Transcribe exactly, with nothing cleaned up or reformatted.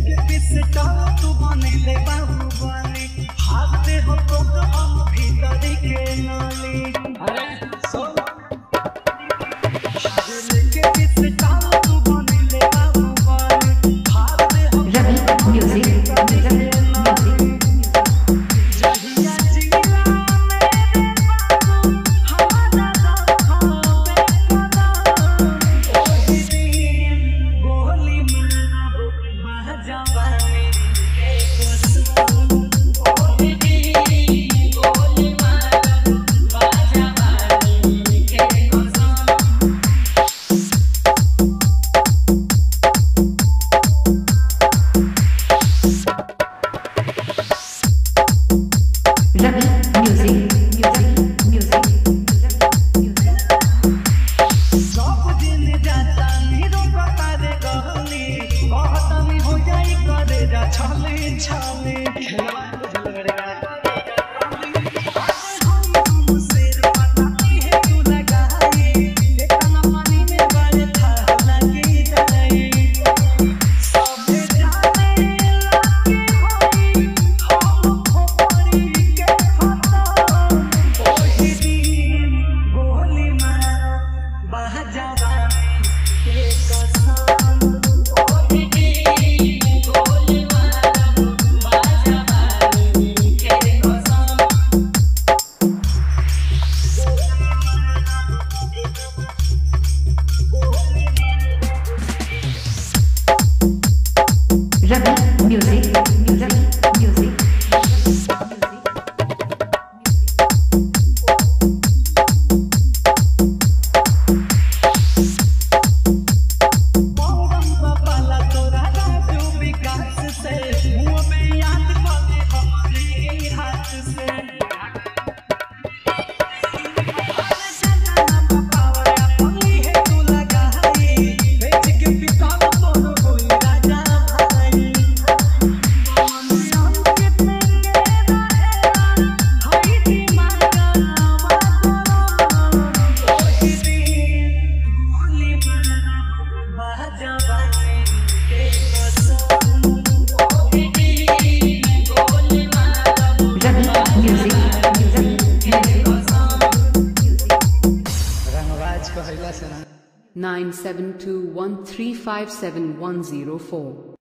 लेके पिस्टल तू बनेले बाहुबली हाथे हो तो हम भीतर के नाली अरे सो लेके पिस्टल तू बनेले बाहुबली हाथे हो रवि म्यूजिक छाले छाले nine seven two one three five seven one zero four